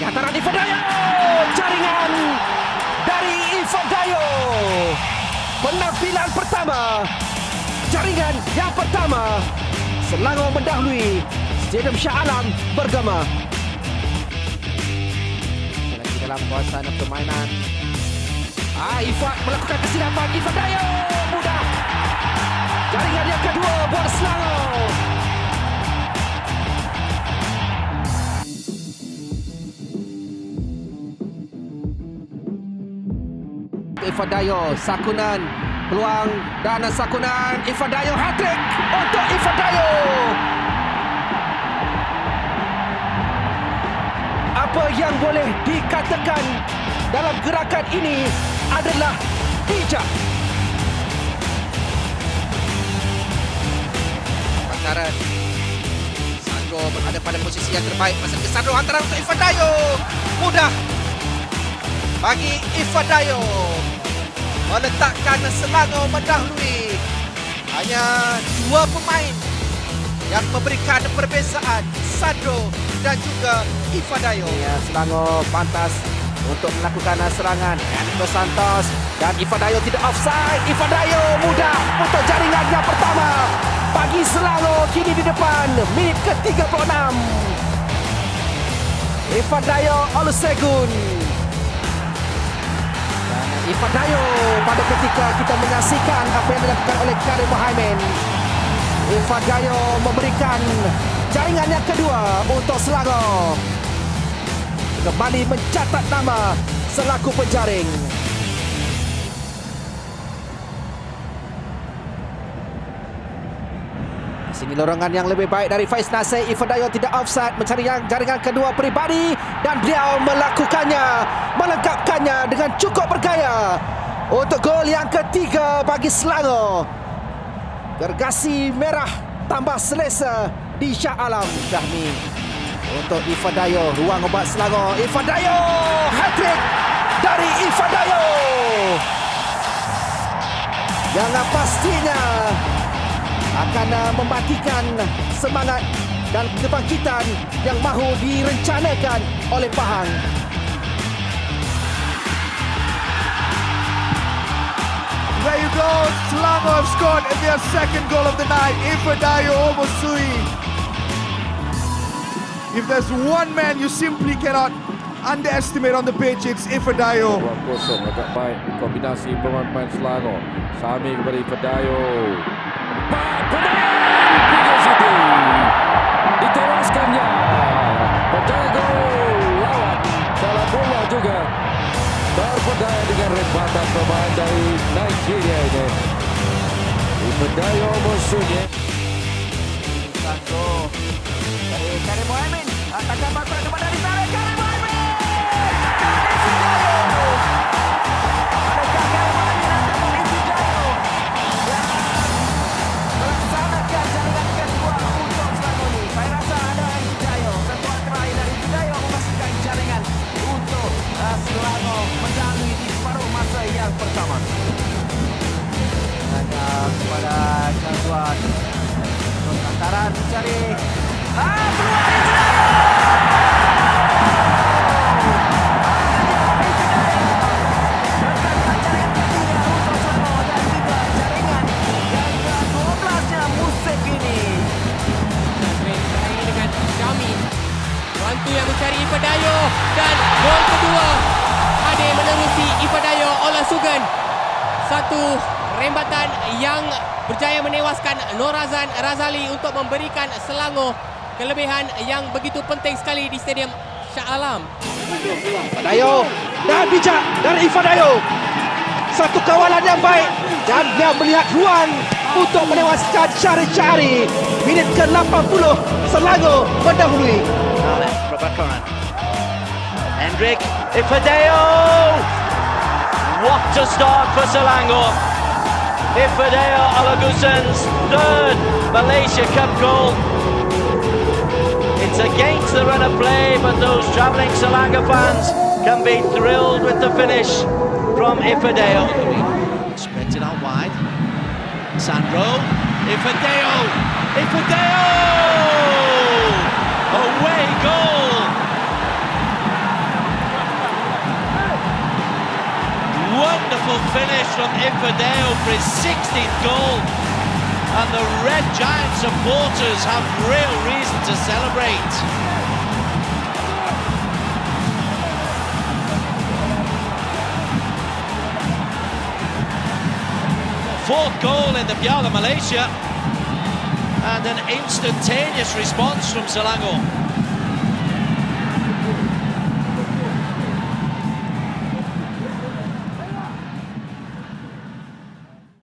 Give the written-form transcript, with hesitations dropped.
hantaran Ifadayo. Jaringan dari Ifadayo. Penampilan pertama. Jaringan yang pertama. Selangor mendahului Stadium Shah Alam bergema. Lagi dalam kawasan permainan. Ifat melakukan kesilapan. Ifadayo mudah. Jaringan yang kedua buat Selangor. Ifadayo, Sakunan, peluang dan Sakunan. Ifadayo hat-trick untuk Ifadayo. Apa yang boleh dikatakan dalam gerakan ini adalah bijak. Hantaran. Sandro berada pada posisi yang terbaik. Masa ke Sandro, hantaran untuk Ifadayo. Mudah bagi Ifadayo meletakkan Selangor mendahului. Hanya dua pemain yang memberikan perbezaan, Sandro dan juga Ifadayo. Ya, Selangor pantas untuk melakukan serangan. Dos Santos dan Ifadayo tidak offside. Ifadayo mudah untuk jaringan yang pertama. Bagi Selangor kini di depan. Minit ke-36. Ifadayo Olusegun. Ifadayo pada ketika kita menyaksikan apa yang dilakukan oleh Karim Mohaimin. Ifadayo memberikan jaringan yang kedua untuk Selangor. Kembali mencatat nama selaku penjaring. Sini lorongan yang lebih baik dari Faiz Nasir. Ifadayo tidak offside, mencari jaringan kedua peribadi dan beliau melakukannya, melengkapkannya dengan cukup bergaya untuk gol yang ketiga bagi Selangor. Gergasi merah tambah selesa di Shah Alam. Syahmi untuk Ifadayo, ruang obat Selangor. Ifadayo, hat-trick dari Ifadayo. Yang pastinya akan mematikan semangat dan kebangkitan yang mahu direncanakan oleh Pahang. There you go, Selangor have scored their second goal of the night. Ifadayo Omosuyi. If there's one man you simply cannot underestimate on the pitch, it's Ifadayo. Ruang kosong agak baik kombinasi pemain Selangor. Sami kepada Ifadayo. Pemain situ ditewaskannya. Penjaga gol lawan salah bola juga terpedaya dengan rempatan pemain dari Nigeria ini. Ifadayo musuhnya. Sandro dari Karim Mohaimin. Atakan bantuan kepada Rizal. Karim Mohaimin. Adakah Karim Mohaimin akan mengisi Ifadayo melaksanakan jaringan kedua untuk Selangor ini? Saya rasa ada Ifadayo. Sentuhan terakhir dari Ifadayo memastikan jaringan untuk Selangor mendahului di separuh masa yang pertama. Kepada Syazwan. Hantaran mencari Wantu yang mencari Ifadayo dan gol kedua hadir menerusi Ifadayo Olusegun. Satu rembatan yang berjaya menewaskan Norazan Razali untuk memberikan Selangor kelebihan yang begitu penting sekali di Stadium Shah Alam. Ifadayo dan bijak dari Ifadayo. Satu kawalan yang baik dan dia melihat ruang untuk menewaskan Syahri. Minit ke-80 Selangor mendahului. Prabhakaran. Hendrik Ifadayo. What a start for Selangor. Ifadayo Olusegun's third Malaysia Cup goal. It's against the run of play, but those travelling Selangor fans can be thrilled with the finish from Ifadayo. Spreads it out wide. Sandro. Ifadayo. Ifadayo! Away goal! finish from Ifedayo for his 16th goal. And the Red Giant supporters have real reason to celebrate. Fourth goal in the Piala Malaysia, and an instantaneous response from Selangor.